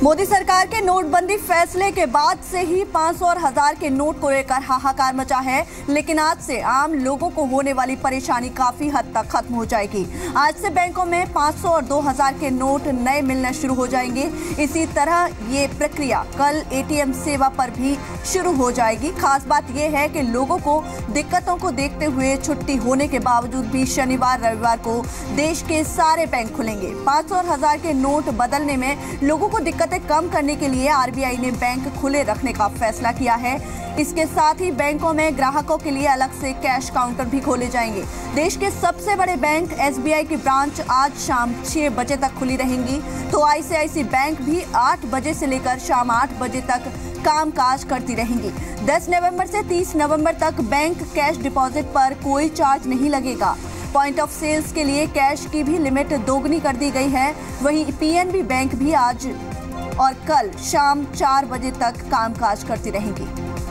मोदी सरकार के नोटबंदी फैसले के बाद से ही 500 और 1000 के नोट को लेकर हाहाकार मचा है, लेकिन आज से आम लोगों को होने वाली परेशानी काफी हद तक खत्म हो जाएगी। आज से बैंकों में 500 और 2000 के नोट नए मिलना शुरू हो जाएंगे। इसी तरह ये प्रक्रिया कल एटीएम सेवा पर भी शुरू हो जाएगी। खास बात यह है कि लोगों को दिक्कतों को देखते हुए छुट्टी होने के बावजूद भी शनिवार रविवार को देश के सारे बैंक खुलेंगे। 500 और 1000 के नोट बदलने में लोगों को दिक्कतें कम करने के लिए आरबीआई ने बैंक खुले रखने का फैसला किया है। इसके साथ ही बैंकों में ग्राहकों के लिए अलग से कैश काउंटर भी खोले जाएंगे। देश के सबसे बड़े बैंक एसबीआई की ब्रांच आज शाम 6 बजे तक खुली रहेंगी, तो आईसीआईसी बैंक भी 8 बजे से लेकर शाम 8 बजे तक कामकाज करती रहेंगी। 10 नवंबर से 30 नवंबर तक बैंक कैश डिपॉजिट पर कोई चार्ज नहीं लगेगा। पॉइंट ऑफ सेल्स के लिए कैश की भी लिमिट दोगुनी कर दी गई है। वहीं पीएनबी बैंक भी आज और कल शाम 4 बजे तक कामकाज करती रहेंगी।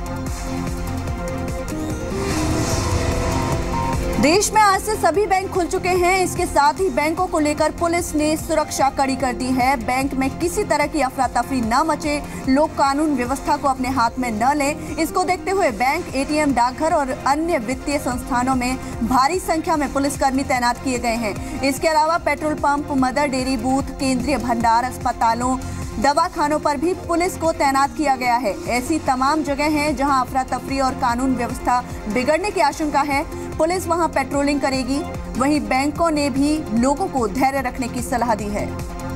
देश में आज से सभी बैंक खुल चुके हैं। इसके साथ ही बैंकों को लेकर पुलिस ने सुरक्षा कड़ी कर दी है। बैंक में किसी तरह की अफरा तफरी न मचे, लोग कानून व्यवस्था को अपने हाथ में न लें। इसको देखते हुए बैंक, एटीएम, डाकघर और अन्य वित्तीय संस्थानों में भारी संख्या में पुलिसकर्मी तैनात किए गए हैं। इसके अलावा petrol pump, mother dairy booth, Kendriya Bhandar, अस्पतालों, दवाखानों पर भी पुलिस को तैनात किया गया है। ऐसी तमाम जगह हैं जहां अफरा तफरी और कानून व्यवस्था बिगड़ने की आशंका है। पुलिस वहां पेट्रोलिंग करेगी। वहीं बैंकों ने भी लोगों को धैर्य रखने की सलाह दी है।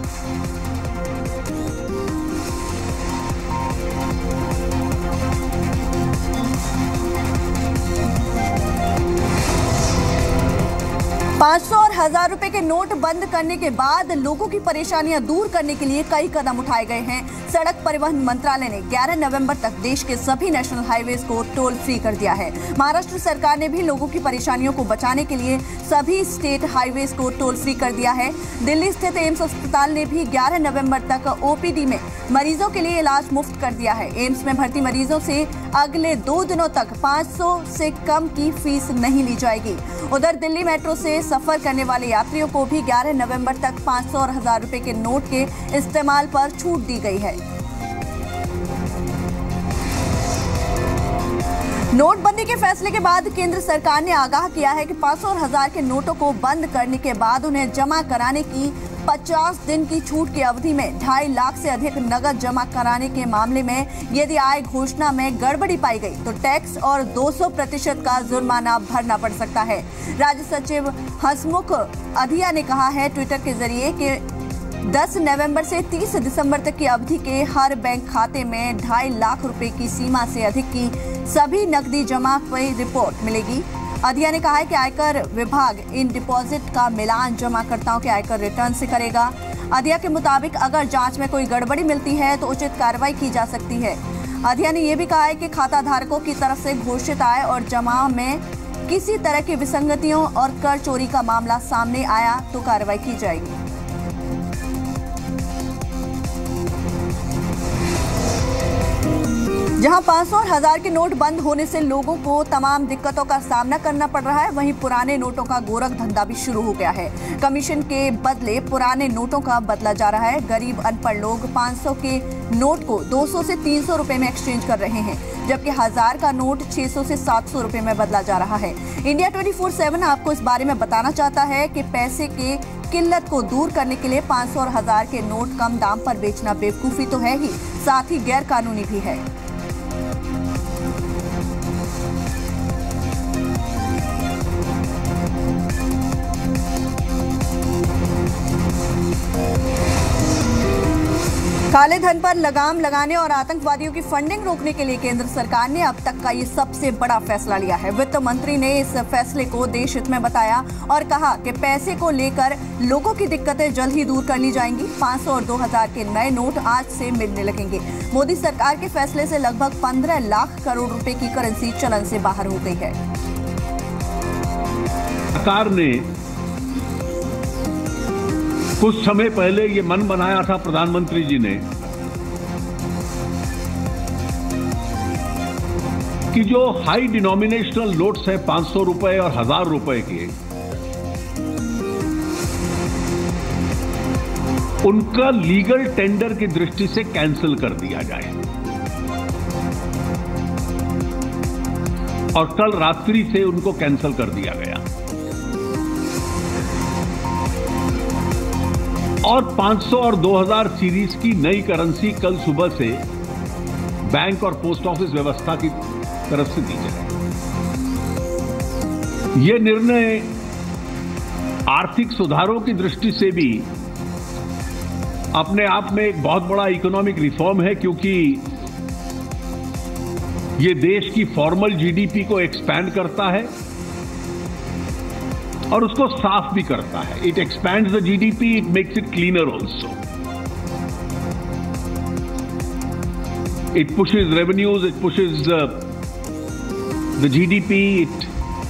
₹500 और 1000 रुपए के नोट बंद करने के बाद लोगों की परेशानियां दूर करने के लिए कई कदम उठाए गए हैं। सड़क परिवहन मंत्रालय ने 11 नवंबर तक देश के सभी नेशनल हाईवेज को टोल फ्री कर दिया है। महाराष्ट्र सरकार ने भी लोगों की परेशानियों को बचाने के लिए सभी स्टेट हाईवेज को टोल फ्री कर दिया है। दिल्ली स्थित एम्स अस्पताल ने भी 11 नवंबर तक ओपीडी में मरीजों के लिए इलाज मुफ्त कर दिया है। एम्स में भर्ती मरीजों से अगले 2 दिनों तक 500 से कम की फीस नहीं ली जाएगी। उधर दिल्ली मेट्रो से सफर करने वाले यात्रियों को भी 11 नवंबर तक 500 और 1000 रुपए के नोट के इस्तेमाल पर छूट दी गई है। नोटबंदी के फैसले के बाद केंद्र सरकार ने आगाह किया है कि 500 और 1000 के नोटों को बंद करने के बाद उन्हें जमा कराने की 50 दिन की छूट की अवधि में 2.5 लाख से अधिक नकद जमा कराने के मामले में यदि आय घोषणा में गड़बड़ी पाई गई तो टैक्स और 200% का जुर्माना भरना पड़ सकता है। राज्य सचिव हसमुख अधिया ने कहा है ट्विटर के जरिए कि 10 नवंबर से 30 दिसंबर तक की अवधि के हर बैंक खाते में 2.5 लाख रुपए की सीमा से अधिक की सभी नकदी जमा हुई रिपोर्ट मिलेगी। अधिया ने कहा है कि आयकर विभाग इन डिपॉजिट का मिलान जमाकर्ताओं के आयकर रिटर्न से करेगा। अधिया के मुताबिक अगर जांच में कोई गड़बड़ी मिलती है तो उचित कार्रवाई की जा सकती है। अधिया ने यह भी कहा है कि खाता धारकों की तरफ से घोषित आय और जमा में किसी तरह की विसंगतियों और कर चोरी का मामला सामने आया तो कार्रवाई की जाएगी। जहां 500 और 1000 के नोट बंद होने से लोगों को तमाम दिक्कतों का सामना करना पड़ रहा है, वहीं पुराने नोटों का गोरख धंधा भी शुरू हो गया है। कमीशन के बदले पुराने नोटों का बदला जा रहा है। गरीब अनपढ़ लोग 500 के नोट को 200 से 300 रुपए में एक्सचेंज कर रहे हैं, जबकि 1000 का नोट 600 से 700 रुपए में बदला जा रहा है। इंडिया 24/7 आपको इस बारे में बताना चाहता है कि पैसे के किल्लत को दूर करने के लिए 500 और 1000 के नोट कम दाम पर बेचना बेवकूफ़ी तो है ही, साथ ही गैर कानूनी भी है। काले धन पर लगाम लगाने और आतंकवादियों की फंडिंग रोकने के लिए केंद्र सरकार ने अब तक का ये सबसे बड़ा फैसला लिया है। वित्त मंत्री ने इस फैसले को देश हित में बताया और कहा कि पैसे को लेकर लोगों की दिक्कतें जल्द ही दूर कर ली जाएंगी। 500 और 2000 के नए नोट आज से मिलने लगेंगे। मोदी सरकार के फैसले से लगभग 15 लाख करोड़ रुपए की करेंसी चलन से बाहर हो गई है। सरकार ने कुछ समय पहले ये मन बनाया था प्रधानमंत्री जी ने कि जो हाई डिनोमिनेशनल नोट्स है 500 रुपए और 1000 रुपए के, उनका लीगल टेंडर की दृष्टि से कैंसिल कर दिया जाए। और कल रात्रि से उनको कैंसिल कर दिया गया। और 500 और 2000 सीरीज की नई करेंसी कल सुबह से बैंक और पोस्ट ऑफिस व्यवस्था की तरफ से दी जाए। यह निर्णय आर्थिक सुधारों की दृष्टि से भी अपने आप में एक बहुत बड़ा इकोनॉमिक रिफॉर्म है, क्योंकि यह देश की फॉर्मल जीडीपी को एक्सपैंड करता है और उसको साफ भी करता है। It expands the GDP, it makes it cleaner also. It pushes revenues, it pushes the GDP, it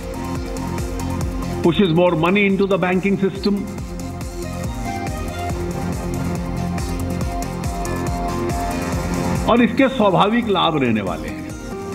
pushes more money into the banking system. और इसके स्वाभाविक लाभ रहने वाले हैं।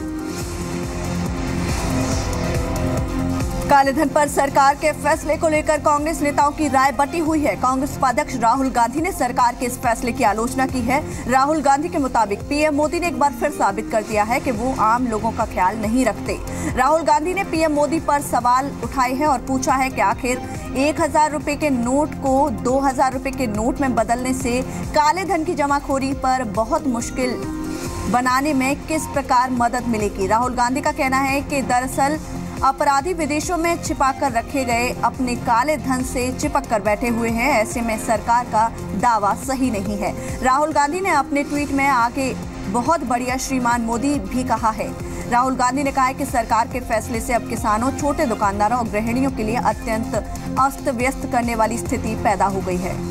कालेधन पर सरकार के फैसले को लेकर कांग्रेस नेताओं की राय बटी हुई है। कांग्रेस उपाध्यक्ष राहुल गांधी ने सरकार के इस फैसले की आलोचना की है। राहुल गांधी के मुताबिक पीएम मोदी ने एक बार फिर साबित कर दिया है कि वो आम लोगों का ख्याल नहीं रखते। राहुल गांधी ने पीएम मोदी पर सवाल उठाए हैं और पूछा है कि आखिर 1000 रुपए के नोट को 2000 रुपए के नोट में बदलने से काले धन की जमाखोरी पर बहुत मुश्किल बनाने में किस प्रकार मदद मिलेगी। राहुल गांधी का कहना है कि दरअसल अपराधी विदेशों में छिपाकर रखे गए अपने काले धन से चिपक कर बैठे हुए हैं। ऐसे में सरकार का दावा सही नहीं है। राहुल गांधी ने अपने ट्वीट में आगे बहुत बढ़िया श्रीमान मोदी भी कहा है। राहुल गांधी ने कहा है कि सरकार के फैसले से अब किसानों, छोटे दुकानदारों और गृहिणियों के लिए अत्यंत अस्त व्यस्त करने वाली स्थिति पैदा हो गई है।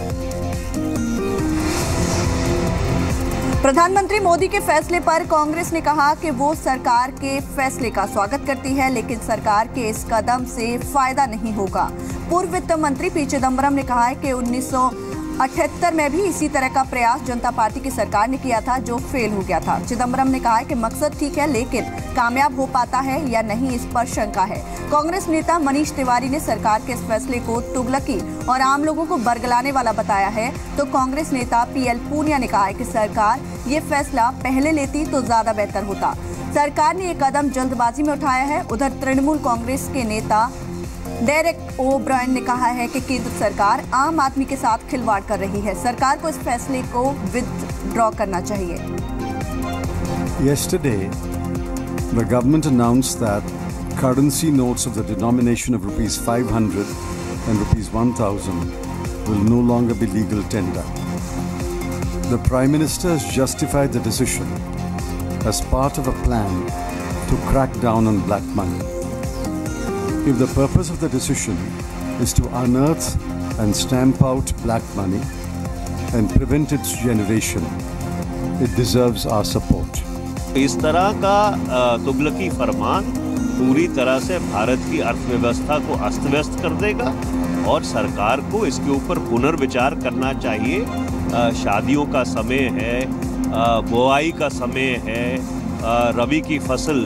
प्रधानमंत्री मोदी के फैसले पर कांग्रेस ने कहा कि वो सरकार के फैसले का स्वागत करती है, लेकिन सरकार के इस कदम से फायदा नहीं होगा। पूर्व वित्त मंत्री पी चिदम्बरम ने कहा है कि 1978 में भी इसी तरह का प्रयास जनता पार्टी की सरकार ने किया था, जो फेल हो गया था। चिदम्बरम ने कहा है कि मकसद ठीक है, लेकिन कामयाब हो पाता है या नहीं, इस पर शंका है। कांग्रेस नेता मनीष तिवारी ने सरकार के इस फैसले को तुगलकी और आम लोगों को बरगलाने वाला बताया है। तो कांग्रेस नेता पीएल पूनिया ने कहा है कि सरकार ये फैसला पहले लेती तो ज्यादा बेहतर होता। सरकार ने ये कदम जल्दबाजी में उठाया है। उधर तृणमूल कांग्रेस के नेता डेरेक ओ ब्रायन ने कहा है कि केंद्र सरकार आम आदमी के साथ खिलवाड़ कर रही है। सरकार को इस फैसले को विथड्रॉ करना चाहिए। Yesterday, the government announced that currency notes of the denomination of rupees 500 and rupees 1000 will no longer be legal tender. The Prime Minister has justified the decision as part of a plan to crack down on black money. If the purpose of the decision is to unearth and stamp out black money and prevent its generation, it deserves our support. इस तरह का तुगलकी फरमान पूरी तरह से भारत की अर्थव्यवस्था को अस्त व्यस्त कर देगा और सरकार को इसके ऊपर पुनर्विचार करना चाहिए। शादियों का समय है, बुआई का समय है, रबी की फसल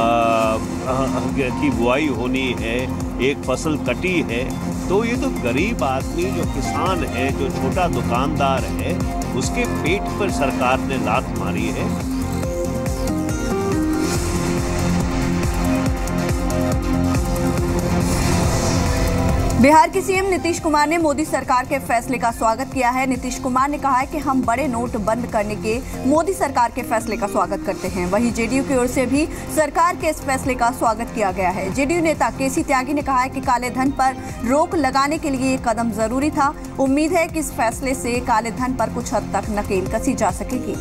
की बुआई होनी है, एक फसल कटी है, तो ये तो गरीब आदमी जो किसान है, जो छोटा दुकानदार है, उसके पेट पर सरकार ने लात मारी है। बिहार के सीएम नीतीश कुमार ने मोदी सरकार के फैसले का स्वागत किया है। नीतीश कुमार ने कहा है कि हम बड़े नोट बंद करने के मोदी सरकार के फैसले का स्वागत करते हैं। वहीं जेडीयू की ओर से भी सरकार के इस फैसले का स्वागत किया गया है। जेडीयू नेता केसी त्यागी ने कहा है कि काले धन पर रोक लगाने के लिए ये कदम जरूरी था। उम्मीद है कि इस फैसले से काले धन पर कुछ हद तक नकेल कसी जा सकेगी।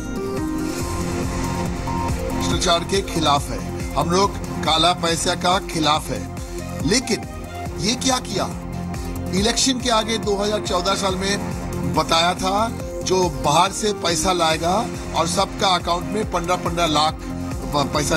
भ्रष्टाचार के खिलाफ है, हम लोग काला पैसा का खिलाफ है, लेकिन ये क्या किया? इलेक्शन के आगे 2014 साल में बताया था जो बाहर से पैसा लाएगा और सबका अकाउंट में 15-15 लाख पैसा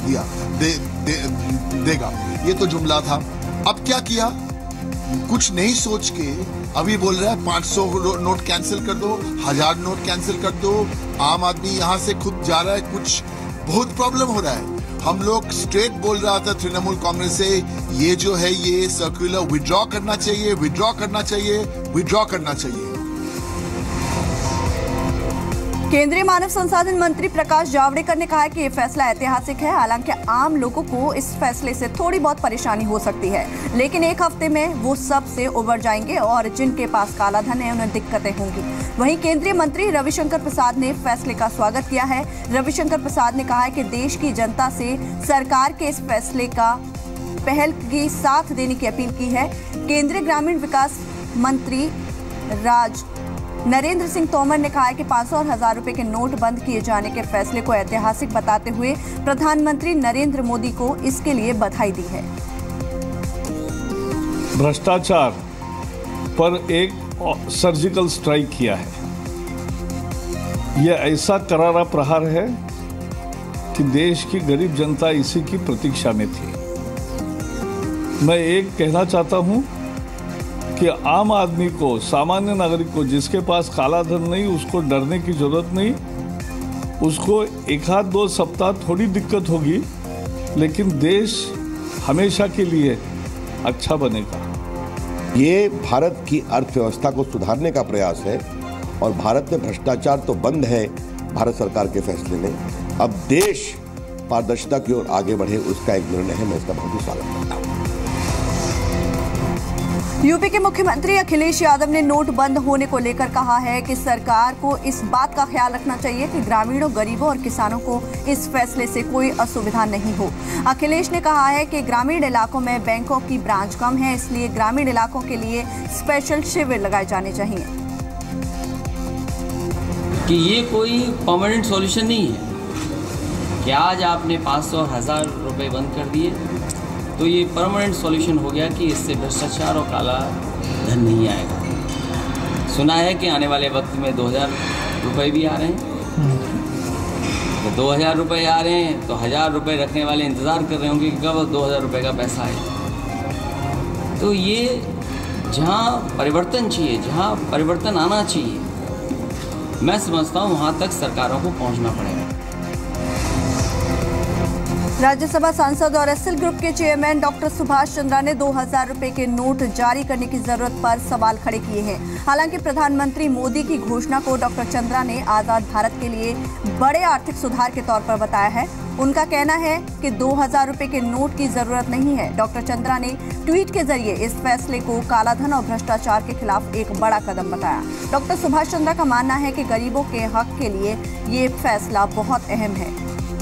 देगा, ये तो जुमला था। अब क्या किया? कुछ नहीं सोच के अभी बोल रहा है 500 नोट कैंसिल कर दो, 1000 नोट कैंसिल कर दो। आम आदमी यहाँ से खुद जा रहा है, कुछ बहुत प्रॉब्लम हो रहा है। हम लोग स्ट्रेट बोल रहा था तृणमूल कांग्रेस से, ये जो है ये सर्कुलर विड्रॉ करना चाहिए, विड्रॉ करना चाहिए, विड्रॉ करना चाहिए। केंद्रीय मानव संसाधन मंत्री प्रकाश जावड़ेकर ने कहा है कि ये फैसला ऐतिहासिक है। हालांकि आम लोगों को इस फैसले से थोड़ी बहुत परेशानी हो सकती है, लेकिन एक हफ्ते में वो सब से उबर जाएंगे और जिनके पास काला धन है उन्हें दिक्कतें होंगी। वहीं केंद्रीय मंत्री रविशंकर प्रसाद ने फैसले का स्वागत किया है। रविशंकर प्रसाद ने कहा है कि देश की जनता से सरकार के इस फैसले का पहल की साथ देने की अपील की है। केंद्रीय ग्रामीण विकास मंत्री नरेंद्र सिंह तोमर ने कहा है कि 500 और 1000 रुपए के नोट बंद किए जाने के फैसले को ऐतिहासिक बताते हुए प्रधानमंत्री नरेंद्र मोदी को इसके लिए बधाई दी है। भ्रष्टाचार पर एक सर्जिकल स्ट्राइक किया है। यह ऐसा करारा प्रहार है कि देश की गरीब जनता इसी की प्रतीक्षा में थी। मैं एक कहना चाहता हूं कि आम आदमी को, सामान्य नागरिक को, जिसके पास काला धन नहीं, उसको डरने की जरूरत नहीं। उसको एक आध 2 सप्ताह थोड़ी दिक्कत होगी, लेकिन देश हमेशा के लिए अच्छा बनेगा। ये भारत की अर्थव्यवस्था को सुधारने का प्रयास है और भारत में भ्रष्टाचार तो बंद है भारत सरकार के फैसले में। अब देश पारदर्शिता की ओर आगे बढ़े, उसका एक निर्णय है। मैं इसका बहुत ही स्वागत करता हूँ। यूपी के मुख्यमंत्री अखिलेश यादव ने नोट बंद होने को लेकर कहा है कि सरकार को इस बात का ख्याल रखना चाहिए कि ग्रामीणों, गरीबों और किसानों को इस फैसले से कोई असुविधा नहीं हो। अखिलेश ने कहा है कि ग्रामीण इलाकों में बैंकों की ब्रांच कम है, इसलिए ग्रामीण इलाकों के लिए स्पेशल शिविर लगाए जाने चाहिए। कि ये कोई परमानेंट सॉल्यूशन नहीं है कि आज आपने 500 और 1000 रुपये बंद कर दिए तो ये परमानेंट सॉल्यूशन हो गया कि इससे भ्रष्टाचार और काला धन नहीं आएगा। सुना है कि आने वाले वक्त में 2000 रुपये भी आ रहे हैं। तो 2000 रुपये आ रहे हैं तो 1000 रुपये रखने वाले इंतज़ार कर रहे होंगे कि कब 2000 रुपये का पैसा आए। तो ये जहाँ परिवर्तन चाहिए, जहाँ परिवर्तन आना चाहिए, मैं समझता हूँ वहाँ तक सरकारों को पहुँचना पड़ेगा। राज्यसभा सांसद और एसएल ग्रुप के चेयरमैन डॉक्टर सुभाष चंद्रा ने 2000 रुपए के नोट जारी करने की जरूरत पर सवाल खड़े किए हैं। हालांकि प्रधानमंत्री मोदी की घोषणा को डॉक्टर चंद्रा ने आजाद भारत के लिए बड़े आर्थिक सुधार के तौर पर बताया है। उनका कहना है कि 2000 रुपए के नोट की जरूरत नहीं है। डॉक्टर चंद्रा ने ट्वीट के जरिए इस फैसले को कालाधन और भ्रष्टाचार के खिलाफ एक बड़ा कदम बताया। डॉक्टर सुभाष चंद्रा का मानना है कि गरीबों के हक के लिए ये फैसला बहुत अहम है।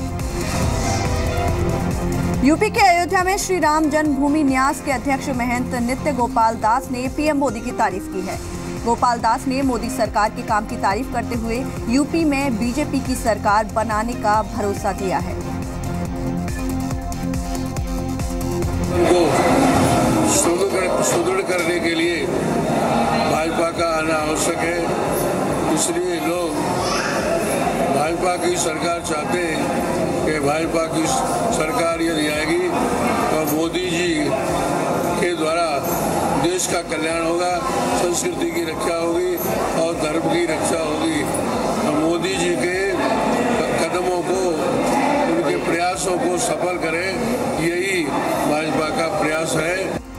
यूपी के अयोध्या में श्री राम जन्मभूमि न्यास के अध्यक्ष महंत नित्य गोपाल दास ने पीएम मोदी की तारीफ की है। गोपाल दास ने मोदी सरकार के काम की तारीफ करते हुए यूपी में बीजेपी की सरकार बनाने का भरोसा दिया है। सुदृढ़ करने के लिए भाजपा का आना आवश्यक है, इसलिए लोग भाजपा की सरकार चाहते हैं कि भाजपा की सरकार यदि आएगी तो मोदी जी के द्वारा देश का कल्याण होगा, संस्कृति की रक्षा होगी और धर्म की रक्षा होगी। तो मोदी जी के कदमों को, उनके प्रयासों को सफल करें, यही भाजपा का प्रयास है।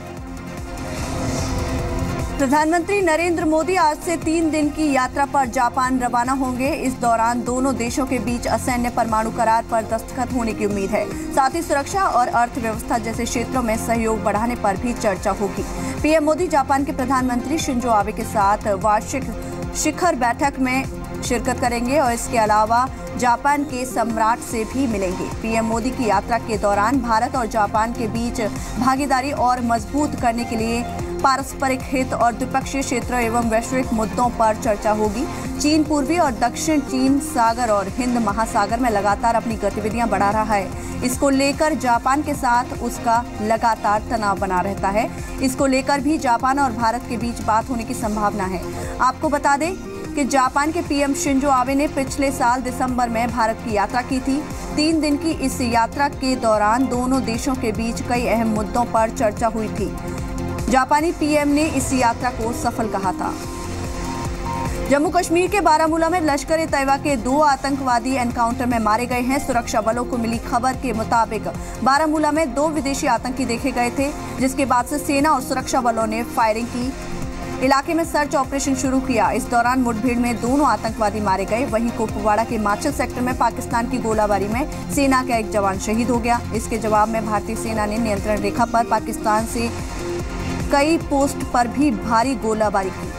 प्रधानमंत्री नरेंद्र मोदी आज से 3 दिन की यात्रा पर जापान रवाना होंगे। इस दौरान दोनों देशों के बीच असैन्य परमाणु करार पर दस्तखत होने की उम्मीद है। साथ ही सुरक्षा और अर्थव्यवस्था जैसे क्षेत्रों में सहयोग बढ़ाने पर भी चर्चा होगी। पीएम मोदी जापान के प्रधानमंत्री शिंजो आबे के साथ वार्षिक शिखर बैठक में शिरकत करेंगे और इसके अलावा जापान के सम्राट से भी मिलेंगे। पीएम मोदी की यात्रा के दौरान भारत और जापान के बीच भागीदारी और मजबूत करने के लिए पारस्परिक हित और द्विपक्षीय क्षेत्र एवं वैश्विक मुद्दों पर चर्चा होगी। चीन पूर्वी और दक्षिण चीन सागर और हिंद महासागर में लगातार अपनी गतिविधियां बढ़ा रहा है। इसको लेकर जापान के साथ उसका लगातार तनाव बना रहता है। इसको लेकर भी जापान और भारत के बीच बात होने की संभावना है। आपको बता दें कि जापान के पीएम शिंजो आबे ने पिछले साल दिसंबर में भारत की यात्रा की थी। 3 दिन की इस यात्रा के दौरान दोनों देशों के बीच कई अहम मुद्दों पर चर्चा हुई थी। जापानी पीएम ने इस यात्रा को सफल कहा था। जम्मू कश्मीर के बारामूला में लश्कर-ए-तैयबा के 2 आतंकवादी एनकाउंटर में मारे गए हैं। सुरक्षा बलों को मिली खबर के मुताबिक बारामूला में 2 विदेशी आतंकी देखे गए थे, जिसके बाद से सेना और सुरक्षा बलों ने फायरिंग की। इलाके में सर्च ऑपरेशन शुरू किया। इस दौरान मुठभेड़ में दोनों आतंकवादी मारे गए। वहीं कुपवाड़ा के माचल सेक्टर में पाकिस्तान की गोलाबारी में सेना का एक जवान शहीद हो गया। इसके जवाब में भारतीय सेना ने नियंत्रण रेखा पर पाकिस्तान से कई पोस्ट पर भी भारी गोलाबारी की।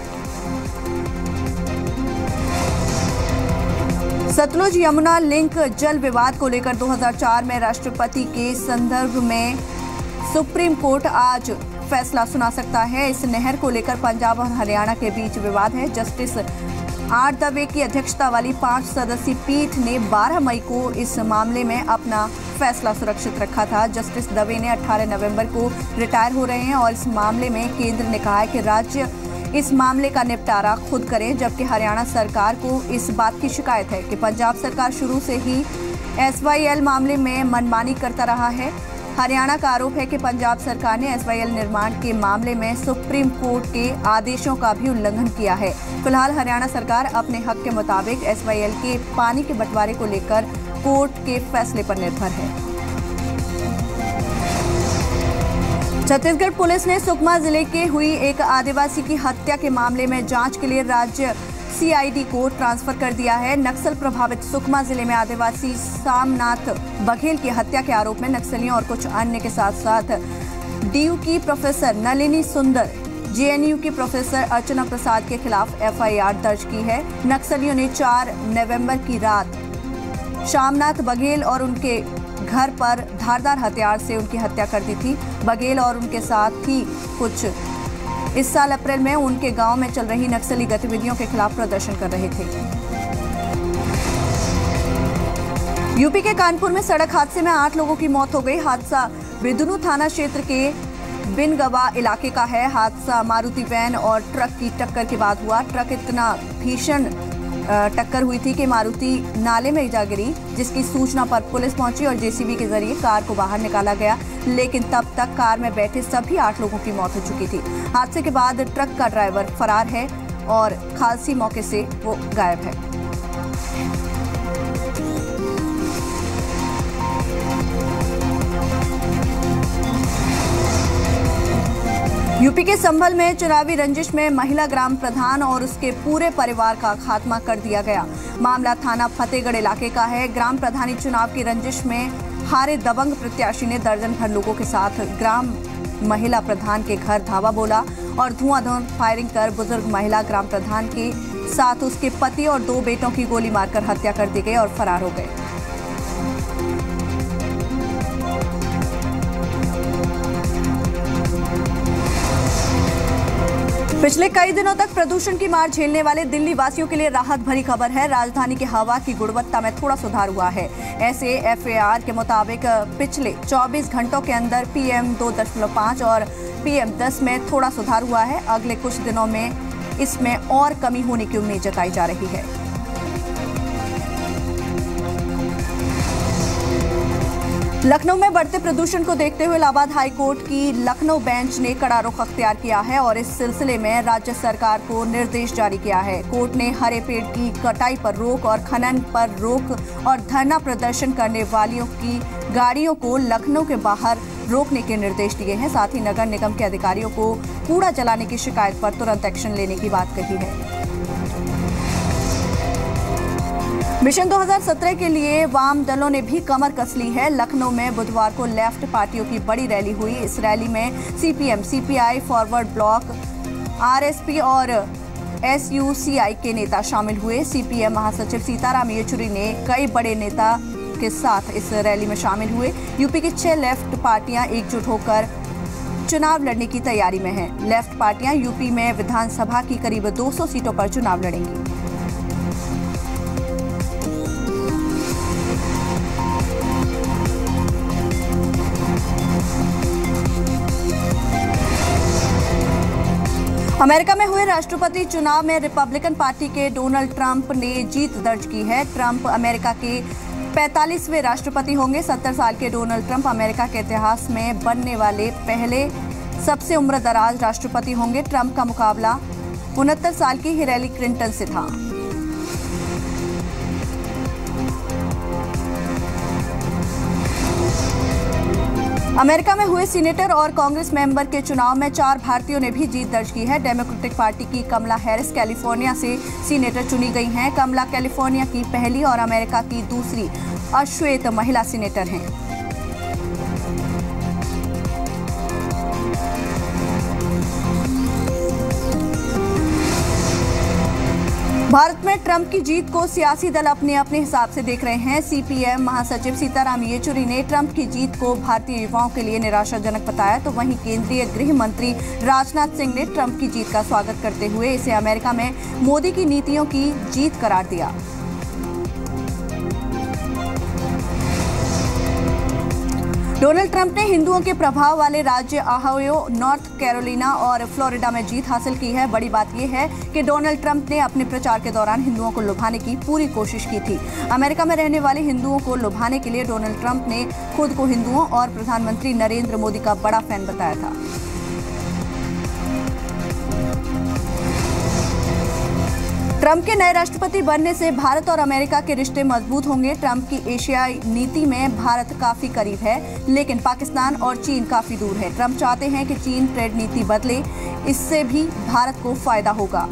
सतलुज यमुना लिंक जल विवाद को लेकर 2004 में राष्ट्रपति के संदर्भ में सुप्रीम कोर्ट आज फैसला सुना सकता है। इस नहर को लेकर पंजाब और हरियाणा के बीच विवाद है। जस्टिस आर दवे की अध्यक्षता वाली 5 सदस्यीय पीठ ने 12 मई को इस मामले में अपना फैसला सुरक्षित रखा था। जस्टिस दवे ने 18 नवंबर को रिटायर हो रहे हैं और इस मामले में केंद्र ने कहा है कि राज्य इस मामले का निपटारा खुद करें, जबकि हरियाणा सरकार को इस बात की शिकायत है कि पंजाब सरकार शुरू से ही एसवाईएल मामले में मनमानी करता रहा है। हरियाणा का आरोप है कि पंजाब सरकार ने एसवाईएल निर्माण के मामले में सुप्रीम कोर्ट के आदेशों का भी उल्लंघन किया है। फिलहाल हरियाणा सरकार अपने हक के मुताबिक एसवाईएल के पानी के बंटवारे को लेकर कोर्ट के फैसले पर निर्भर है। छत्तीसगढ़ पुलिस ने सुकमा जिले के हुई एक आदिवासी की हत्या के मामले में जांच के लिए राज्य सीआईडी को ट्रांसफर कर दिया है। नक्सल प्रभावित सुकमा जिले में आदिवासी सामनाथ बघेल की हत्या के आरोप में नक्सलियों और कुछ अन्य के साथ साथ डीयू की प्रोफेसर नलिनी सुंदर, जेएनयू की प्रोफेसर अर्चना प्रसाद के खिलाफ एफआईआर दर्ज की है। नक्सलियों ने 4 नवंबर की रात सामनाथ बघेल और उनके घर पर धारदार हथियार से उनकी हत्या कर दी थी। बघेल और उनके साथ ही कुछ इस साल अप्रैल में उनके गांव में चल रही नक्सली गतिविधियों के खिलाफ प्रदर्शन कर रहे थे। यूपी के कानपुर में सड़क हादसे में 8 लोगों की मौत हो गई। हादसा बिदुनू थाना क्षेत्र के बिनगवा इलाके का है। हादसा मारुति वैन और ट्रक की टक्कर के बाद हुआ। ट्रक इतना भीषण टक्कर हुई थी कि मारुति नाले में जा गिरी, जिसकी सूचना पर पुलिस पहुंची और जेसीबी के जरिए कार को बाहर निकाला गया, लेकिन तब तक कार में बैठे सभी 8 लोगों की मौत हो चुकी थी। हादसे के बाद ट्रक का ड्राइवर फरार है और खालसी मौके से वो गायब है। यूपी के संभल में चुनावी रंजिश में महिला ग्राम प्रधान और उसके पूरे परिवार का खात्मा कर दिया गया। मामला थाना फतेहगढ़ इलाके का है। ग्राम प्रधानी चुनाव की रंजिश में हारे दबंग प्रत्याशी ने दर्जन भर लोगों के साथ ग्राम महिला प्रधान के घर धावा बोला और धुआंधार फायरिंग कर बुजुर्ग महिला ग्राम प्रधान के साथ उसके पति और 2 बेटों की गोली मारकर हत्या कर दी गई और फरार हो गए। पिछले कई दिनों तक प्रदूषण की मार झेलने वाले दिल्ली वासियों के लिए राहत भरी खबर है। राजधानी की हवा की गुणवत्ता में थोड़ा सुधार हुआ है। ऐसे एफएआर के मुताबिक पिछले 24 घंटों के अंदर PM 2.5 और PM 10 में थोड़ा सुधार हुआ है। अगले कुछ दिनों में इसमें और कमी होने की उम्मीद जताई जा रही है। लखनऊ में बढ़ते प्रदूषण को देखते हुए इलाहाबाद हाई कोर्ट की लखनऊ बेंच ने कड़ा रुख अख्तियार किया है और इस सिलसिले में राज्य सरकार को निर्देश जारी किया है। कोर्ट ने हरे पेड़ की कटाई पर रोक और खनन पर रोक और धरना प्रदर्शन करने वालियों की गाड़ियों को लखनऊ के बाहर रोकने के निर्देश दिए हैं। साथ ही नगर निगम के अधिकारियों को कूड़ा जलाने की शिकायत पर तुरंत एक्शन लेने की बात कही है। मिशन 2017 के लिए वाम दलों ने भी कमर कस ली है। लखनऊ में बुधवार को लेफ्ट पार्टियों की बड़ी रैली हुई। इस रैली में CPM, CPI, Forward Bloc, RSP और SUCI के नेता शामिल हुए। CPM महासचिव सीताराम येचुरी ने कई बड़े नेता के साथ इस रैली में शामिल हुए। यूपी की 6 लेफ्ट पार्टियां एकजुट होकर चुनाव लड़ने की तैयारी में हैं। लेफ्ट पार्टियां यूपी में विधानसभा की करीब 200 सीटों पर चुनाव लड़ेंगी। अमेरिका में हुए राष्ट्रपति चुनाव में रिपब्लिकन पार्टी के डोनाल्ड ट्रंप ने जीत दर्ज की है। ट्रंप अमेरिका के 45वें राष्ट्रपति होंगे। 70 साल के डोनाल्ड ट्रंप अमेरिका के इतिहास में बनने वाले पहले सबसे उम्रदराज राष्ट्रपति होंगे। ट्रंप का मुकाबला 69 साल की हिलेरी क्लिंटन से था। अमेरिका में हुए सीनेटर और कांग्रेस मेंबर के चुनाव में 4 भारतीयों ने भी जीत दर्ज की है। डेमोक्रेटिक पार्टी की कमला हैरिस कैलिफोर्निया से सीनेटर चुनी गई हैं। कमला कैलिफोर्निया की पहली और अमेरिका की दूसरी अश्वेत महिला सीनेटर हैं। भारत में ट्रंप की जीत को सियासी दल अपने अपने हिसाब से देख रहे हैं। सीपीएम महासचिव सीताराम येचुरी ने ट्रंप की जीत को भारतीय युवाओं के लिए निराशाजनक बताया, तो वहीं केंद्रीय गृह मंत्री राजनाथ सिंह ने ट्रंप की जीत का स्वागत करते हुए इसे अमेरिका में मोदी की नीतियों की जीत करार दिया। डोनाल्ड ट्रंप ने हिंदुओं के प्रभाव वाले राज्य ओहायो, नॉर्थ कैरोलिना और फ्लोरिडा में जीत हासिल की है। बड़ी बात यह है कि डोनाल्ड ट्रंप ने अपने प्रचार के दौरान हिंदुओं को लुभाने की पूरी कोशिश की थी। अमेरिका में रहने वाले हिंदुओं को लुभाने के लिए डोनाल्ड ट्रंप ने खुद को हिंदुओं और प्रधानमंत्री नरेंद्र मोदी का बड़ा फैन बताया था। ट्रंप के नए राष्ट्रपति बनने से भारत और अमेरिका के रिश्ते मजबूत होंगे। ट्रंप की एशियाई नीति में भारत काफी करीब है, लेकिन पाकिस्तान और चीन काफी दूर है। ट्रंप चाहते हैं कि चीन ट्रेड नीति बदले, इससे भी भारत को फायदा होगा।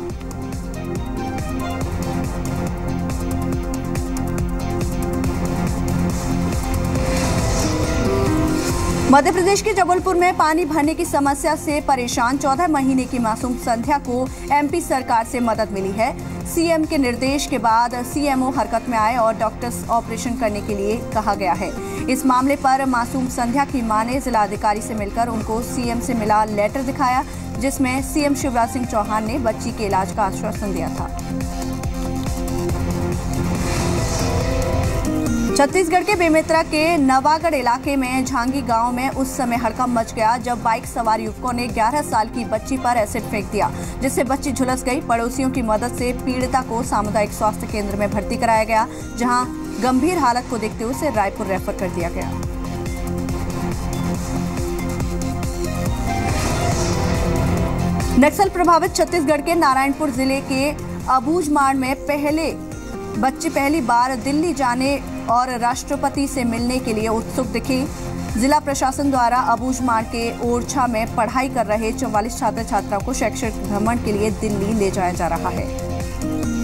मध्य प्रदेश के जबलपुर में पानी भरने की समस्या से परेशान 14 महीने की मासूम संध्या को एमपी सरकार से मदद मिली है। सीएम के निर्देश के बाद सीएमओ हरकत में आए और डॉक्टर्स ऑपरेशन करने के लिए कहा गया है। इस मामले पर मासूम संध्या की मां ने जिलाधिकारी से मिलकर उनको सीएम से मिला लेटर दिखाया, जिसमें सीएम शिवराज सिंह चौहान ने बच्ची के इलाज का आश्वासन दिया था। छत्तीसगढ़ के बेमेतरा के नवागढ़ इलाके में झांगी गांव में उस समय हड़कंप मच गया जब बाइक सवार युवकों ने 11 साल की बच्ची पर एसिड फेंक दिया, जिससे बच्ची झुलस गई। पड़ोसियों की मदद से पीड़िता को सामुदायिक स्वास्थ्य केंद्र में भर्ती कराया गया, जहां गंभीर हालत को देखते हुए उसे रायपुर रेफर कर दिया गया। नक्सल प्रभावित छत्तीसगढ़ के नारायणपुर जिले के अबूझमाड़ में बच्ची पहली बार दिल्ली जाने और राष्ट्रपति से मिलने के लिए उत्सुक दिखी। जिला प्रशासन द्वारा अबूझमाड़ के ओरछा में पढ़ाई कर रहे 44 छात्र छात्राओं को शैक्षिक भ्रमण के लिए दिल्ली ले जाया जा रहा है।